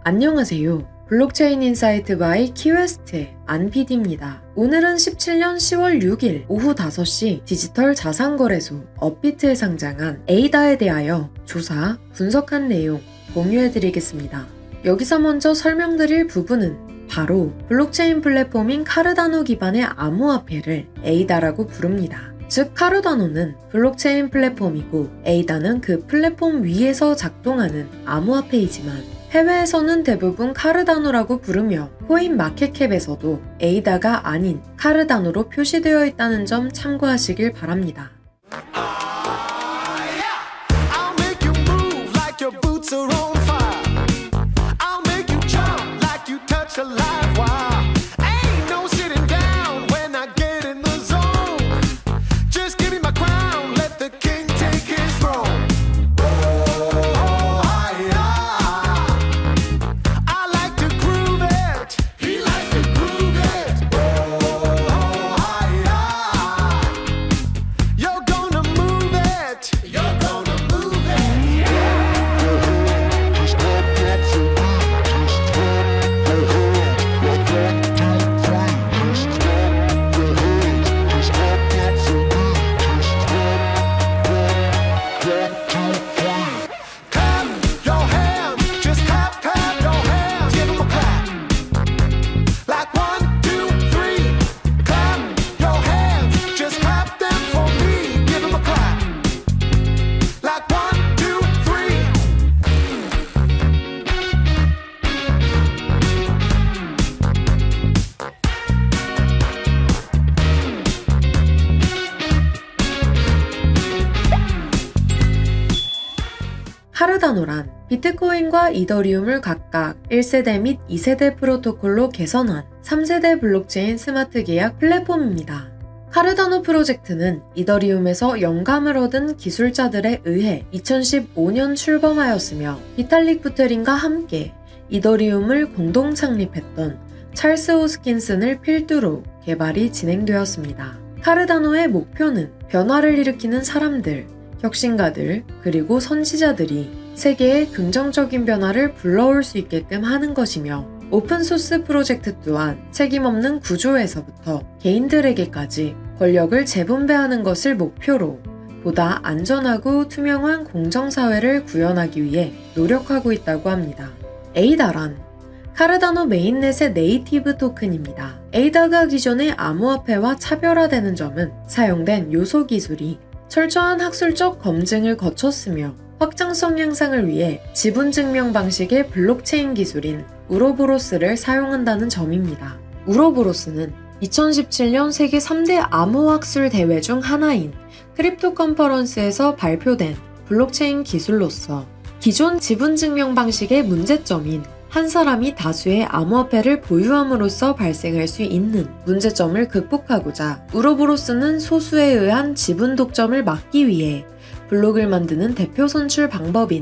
안녕하세요. 블록체인 인사이트 바이 키웨스트의 안PD입니다. 오늘은 17년 10월 6일 오후 5시 디지털 자산거래소 업비트에 상장한 에이다에 대하여 조사, 분석한 내용 공유해드리겠습니다. 여기서 먼저 설명드릴 부분은 바로 블록체인 플랫폼인 카르다노 기반의 암호화폐를 에이다라고 부릅니다. 즉 카르다노는 블록체인 플랫폼이고 에이다는 그 플랫폼 위에서 작동하는 암호화폐이지만 해외에서는 대부분 카르다노라고 부르며 코인 마켓캡에서도 에이다가 아닌 카르다노로 표시되어 있다는 점 참고하시길 바랍니다. 카르다노란 비트코인과 이더리움을 각각 1세대 및 2세대 프로토콜로 개선한 3세대 블록체인 스마트 계약 플랫폼입니다. 카르다노 프로젝트는 이더리움에서 영감을 얻은 기술자들에 의해 2015년 출범하였으며 비탈릭 부테린과 함께 이더리움을 공동 창립했던 찰스 호스킨슨을 필두로 개발이 진행되었습니다. 카르다노의 목표는 변화를 일으키는 사람들, 혁신가들, 그리고 선지자들이 세계에 긍정적인 변화를 불러올 수 있게끔 하는 것이며 오픈소스 프로젝트 또한 책임없는 구조에서부터 개인들에게까지 권력을 재분배하는 것을 목표로 보다 안전하고 투명한 공정사회를 구현하기 위해 노력하고 있다고 합니다. 에이다란 카르다노 메인넷의 네이티브 토큰입니다. 에이다가 기존의 암호화폐와 차별화되는 점은 사용된 요소 기술이 철저한 학술적 검증을 거쳤으며 확장성 향상을 위해 지분증명 방식의 블록체인 기술인 우로보로스를 사용한다는 점입니다. 우로보로스는 2017년 세계 3대 암호학술 대회 중 하나인 크립토 컨퍼런스에서 발표된 블록체인 기술로서 기존 지분증명 방식의 문제점인 한 사람이 다수의 암호화폐를 보유함으로써 발생할 수 있는 문제점을 극복하고자 우로보로스는 소수에 의한 지분 독점을 막기 위해 블록을 만드는 대표 선출 방법인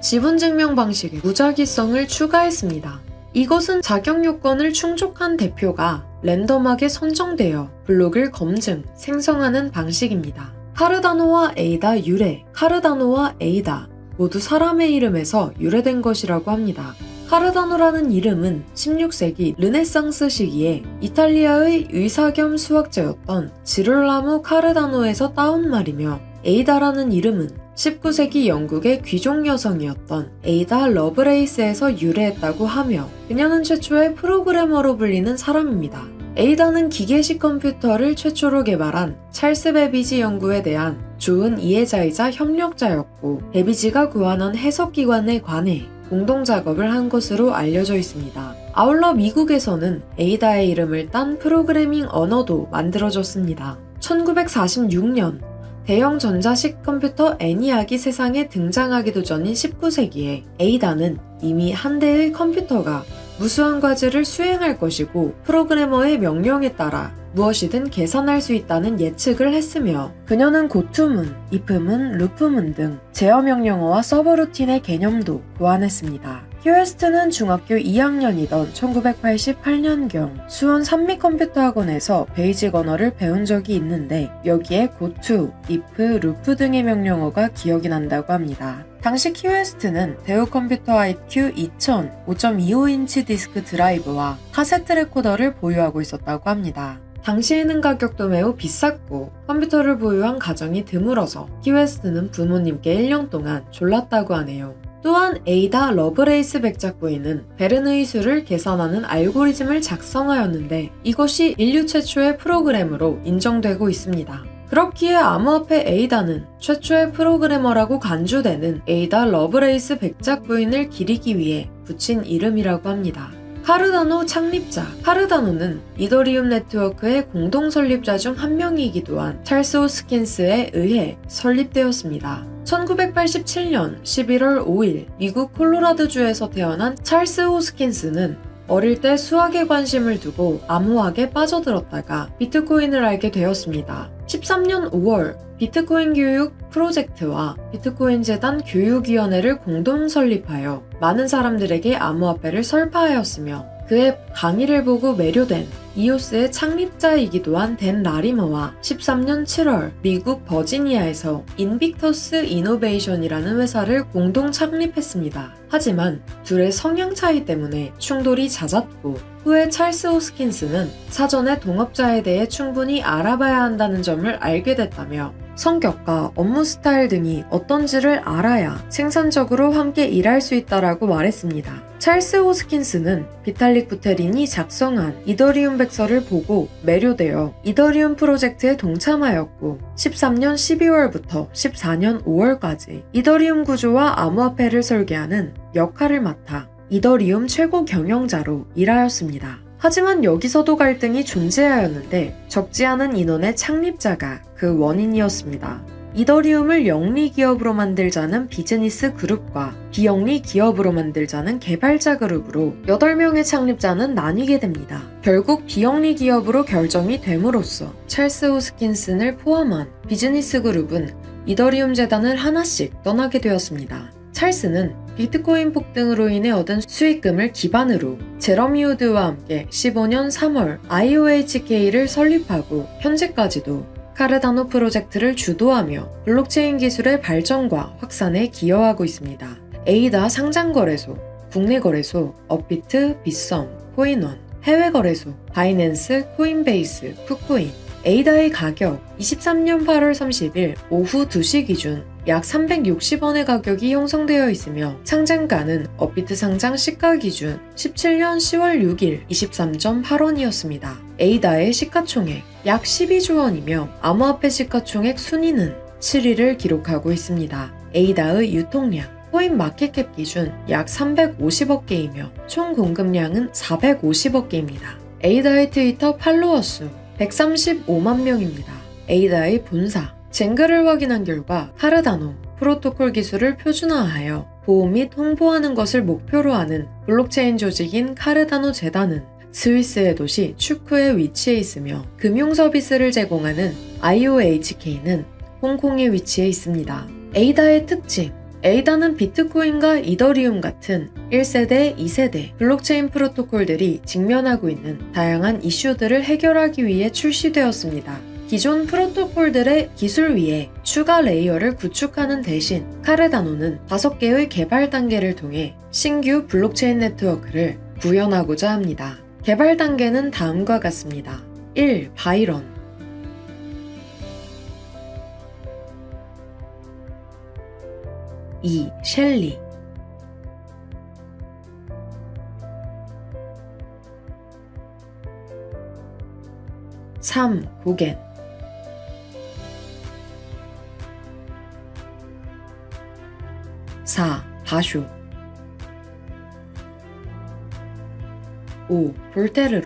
지분증명 방식의 무작위성을 추가했습니다. 이것은 자격 요건을 충족한 대표가 랜덤하게 선정되어 블록을 검증, 생성하는 방식입니다. 카르다노와 에이다 유래, 카르다노와 에이다 모두 사람의 이름에서 유래된 것이라고 합니다. 카르다노라는 이름은 16세기 르네상스 시기에 이탈리아의 의사 겸 수학자였던 지롤라모 카르다노에서 따온 말이며 에이다라는 이름은 19세기 영국의 귀족 여성이었던 에이다 러브레이스에서 유래했다고 하며 그녀는 최초의 프로그래머로 불리는 사람입니다. 에이다는 기계식 컴퓨터를 최초로 개발한 찰스 베비지 연구에 대한 좋은 이해자이자 협력자였고 베비지가 고안한 해석기관에 관해 공동작업을 한 것으로 알려져 있습니다. 아울러 미국에서는 에이다의 이름을 딴 프로그래밍 언어도 만들어졌습니다. 1946년 대형 전자식 컴퓨터 애니악이 세상에 등장하기도 전인 19세기에 에이다는 이미 한 대의 컴퓨터가 무수한 과제를 수행할 것이고 프로그래머의 명령에 따라 무엇이든 계산할 수 있다는 예측을 했으며 그녀는 고투문, if문, 루프문 등 제어 명령어와 서버루틴의 개념도 고안했습니다. 키웨스트는 중학교 2학년이던 1988년경 수원 산미컴퓨터학원에서 베이직 언어를 배운 적이 있는데 여기에 고투, if, 루프 등의 명령어가 기억이 난다고 합니다. 당시 키웨스트는 대우 컴퓨터 IQ 2000 5.25인치 디스크 드라이브와 카세트 레코더를 보유하고 있었다고 합니다. 당시에는 가격도 매우 비쌌고 컴퓨터를 보유한 가정이 드물어서 키웨스트는 부모님께 1년 동안 졸랐다고 하네요. 또한 에이다 러브레이스 백작부인은 베르느의 수를 계산하는 알고리즘을 작성하였는데 이것이 인류 최초의 프로그래머로 인정되고 있습니다. 그렇기에 암호화폐 에이다는 최초의 프로그래머라고 간주되는 에이다 러브레이스 백작부인을 기리기 위해 붙인 이름이라고 합니다. 카르다노 창립자 카르다노는 이더리움 네트워크의 공동 설립자 중 한 명이기도 한 찰스 호스킨스에 의해 설립되었습니다. 1987년 11월 5일 미국 콜로라도주에서 태어난 찰스 호스킨스는 어릴 때 수학에 관심을 두고 암호학에 빠져들었다가 비트코인을 알게 되었습니다. 13년 5월 비트코인 교육 프로젝트와 비트코인 재단 교육위원회를 공동 설립하여 많은 사람들에게 암호화폐를 설파하였으며 그의 강의를 보고 매료된 이오스의 창립자이기도 한 댄 라리머와 13년 7월 미국 버지니아에서 인빅터스 이노베이션이라는 회사를 공동 창립했습니다. 하지만 둘의 성향 차이 때문에 충돌이 잦았고 후에 찰스 호스킨스는 사전에 동업자에 대해 충분히 알아봐야 한다는 점을 알게 됐다며 성격과 업무 스타일 등이 어떤지를 알아야 생산적으로 함께 일할 수 있다라고 말했습니다. 찰스 호스킨스는 비탈릭 부테린이 작성한 이더리움 백서를 보고 매료되어 이더리움 프로젝트에 동참하였고 13년 12월부터 14년 5월까지 이더리움 구조와 암호화폐를 설계하는 역할을 맡아 이더리움 최고 경영자로 일하였습니다. 하지만 여기서도 갈등이 존재하였는데 적지 않은 인원의 창립자가 그 원인이었습니다. 이더리움을 영리 기업으로 만들자는 비즈니스 그룹과 비영리 기업으로 만들자는 개발자 그룹으로 8명의 창립자는 나뉘게 됩니다. 결국 비영리 기업으로 결정이 됨으로써 찰스 호스킨슨을 포함한 비즈니스 그룹은 이더리움 재단을 하나씩 떠나게 되었습니다. 찰스는 비트코인 폭등으로 인해 얻은 수익금을 기반으로 제러미 우드와 함께 15년 3월 IOHK를 설립하고 현재까지도 카르다노 프로젝트를 주도하며 블록체인 기술의 발전과 확산에 기여하고 있습니다. 에이다 상장거래소, 국내거래소, 업비트, 빗썸, 코인원, 해외거래소, 바이낸스, 코인베이스, 푸코인, 에이다의 가격 23년 8월 30일 오후 2시 기준 약 360원의 가격이 형성되어 있으며 상장가는 업비트 상장 시가 기준 17년 10월 6일 23.8원이었습니다. 에이다의 시가총액 약 12조 원이며 암호화폐 시가총액 순위는 7위를 기록하고 있습니다. 에이다의 유통량 코인 마켓캡 기준 약 350억 개이며 총 공급량은 450억 개입니다. 에이다의 트위터 팔로워 수 135만 명입니다. 에이다의 본사 젠글을 확인한 결과 카르다노 프로토콜 기술을 표준화하여 보호 및 홍보하는 것을 목표로 하는 블록체인 조직인 카르다노 재단은 스위스의 도시 추크에 위치해 있으며 금융 서비스를 제공하는 IOHK는 홍콩에 위치해 있습니다. 에이다의 특징 에이다는 비트코인과 이더리움 같은 1세대, 2세대 블록체인 프로토콜들이 직면하고 있는 다양한 이슈들을 해결하기 위해 출시되었습니다. 기존 프로토콜들의 기술 위에 추가 레이어를 구축하는 대신 카르다노는 5개의 개발 단계를 통해 신규 블록체인 네트워크를 구현하고자 합니다. 개발 단계는 다음과 같습니다. 1. 바이런 2. 셸리 3. 고겐 4. 바쇼 5. 볼테르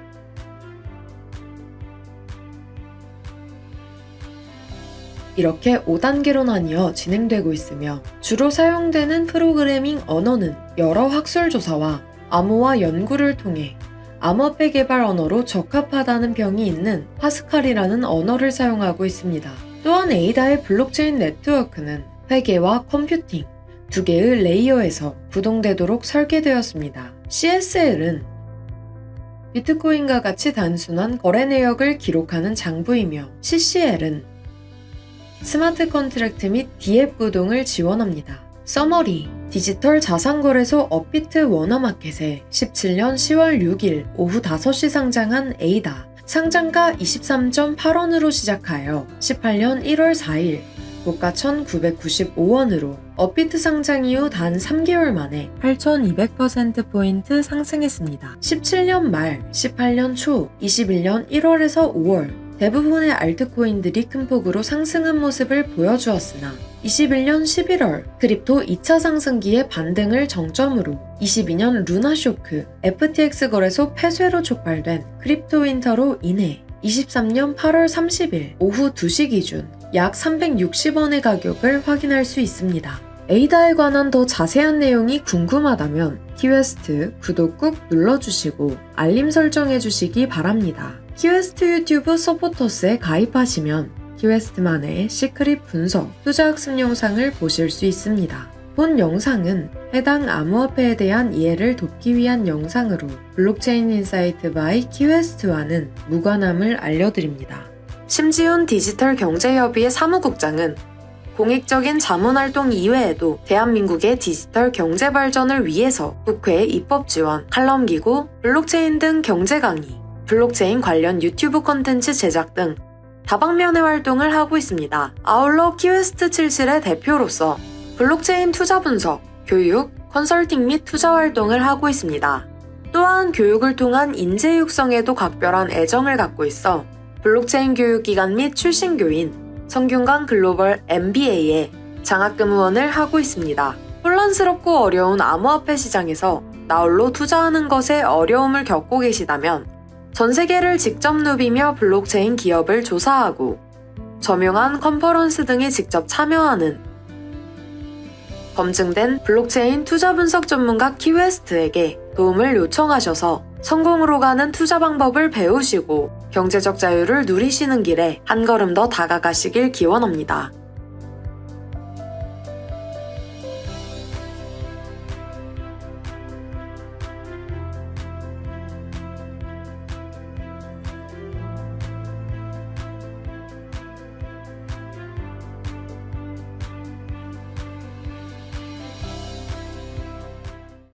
이렇게 5단계로 나뉘어 진행되고 있으며 주로 사용되는 프로그래밍 언어는 여러 학술 조사와 암호화 연구를 통해 암호화폐 개발 언어로 적합하다는 평이 있는 파스칼이라는 언어를 사용하고 있습니다. 또한 에이다의 블록체인 네트워크는 회계와 컴퓨팅, 2개의 레이어에서 구동되도록 설계되었습니다. CSL은 비트코인과 같이 단순한 거래 내역을 기록하는 장부이며 CCL은 스마트 컨트랙트 및 DApp 구동을 지원합니다. 서머리 디지털 자산거래소 업비트 워너마켓에 17년 10월 6일 오후 5시 상장한 에이다. 상장가 23.8원으로 시작하여 18년 1월 4일 고가 1,995원으로 업비트 상장 이후 단 3개월 만에 8,200%포인트 상승했습니다. 17년 말, 18년 초, 21년 1월에서 5월 대부분의 알트코인들이 큰 폭으로 상승한 모습을 보여주었으나 21년 11월 크립토 2차 상승기의 반등을 정점으로 22년 루나쇼크, FTX 거래소 폐쇄로 촉발된 크립토 윈터로 인해 23년 8월 30일 오후 2시 기준 약 360원의 가격을 확인할 수 있습니다. 에이다에 관한 더 자세한 내용이 궁금하다면 키웨스트 구독 꾹 눌러주시고 알림 설정해주시기 바랍니다. 키웨스트 유튜브 서포터스에 가입하시면 키웨스트만의 시크릿 분석, 투자학습 영상을 보실 수 있습니다. 본 영상은 해당 암호화폐에 대한 이해를 돕기 위한 영상으로 블록체인 인사이트 바이 키웨스트와는 무관함을 알려드립니다. 심지훈 디지털 경제협의회 사무국장은 공익적인 자문활동 이외에도 대한민국의 디지털 경제 발전을 위해서 국회 입법 지원, 칼럼 기고, 블록체인 등 경제 강의, 블록체인 관련 유튜브 콘텐츠 제작 등 다방면의 활동을 하고 있습니다. 아울러 키웨스트 77의 대표로서 블록체인 투자 분석, 교육, 컨설팅 및 투자 활동을 하고 있습니다. 또한 교육을 통한 인재 육성에도 각별한 애정을 갖고 있어 블록체인 교육기관 및 출신 교인, 성균관 글로벌 MBA에 장학금 후원을 하고 있습니다. 혼란스럽고 어려운 암호화폐 시장에서 나홀로 투자하는 것에 어려움을 겪고 계시다면 전 세계를 직접 누비며 블록체인 기업을 조사하고 저명한 컨퍼런스 등에 직접 참여하는 검증된 블록체인 투자 분석 전문가 키웨스트에게 도움을 요청하셔서 성공으로 가는 투자 방법을 배우시고 경제적 자유를 누리시는 길에 한 걸음 더 다가가시길 기원합니다.